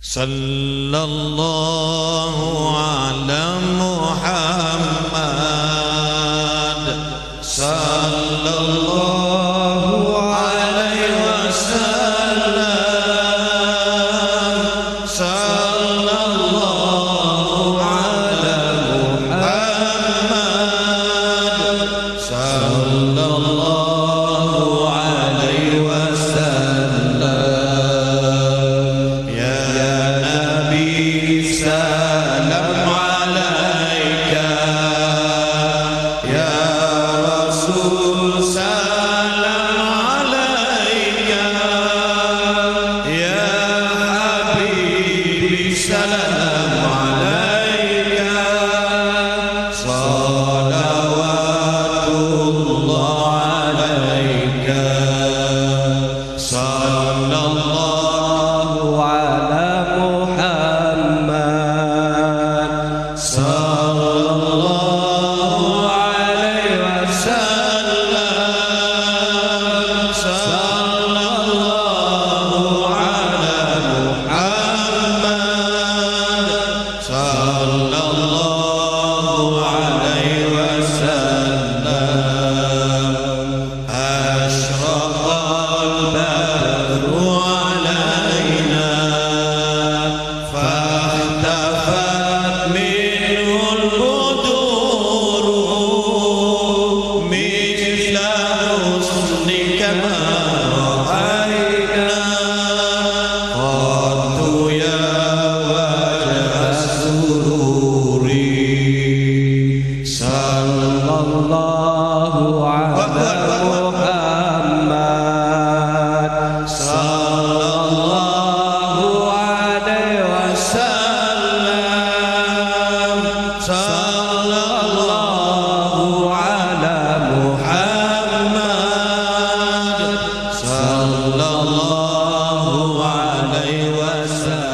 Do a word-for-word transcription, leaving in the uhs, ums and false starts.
Sallallahu ala Muhammad, sallallahu alaihi wasallam, sallallahu ala Muhammad, sallallahu alaihi wasallam. Ya Nabi salam alaika, ya Rasul salam alaika, ya Habibi salam alaika, salawatullah alaika, sallallahu ala Muhammad, sallallahu alaihi wasallam, sallallahu ala Muhammad, sallallahu alaihi wasallam. Ashraqal badru alaina fahtafat minhul buduru mithla husnika ma ra'ayna qattu ya wajha sururi. Sallallahu ala Muhammad, sallallahu alaihi wasallam, sallallahu ala Muhammad, sallallahu alaihi wasallam.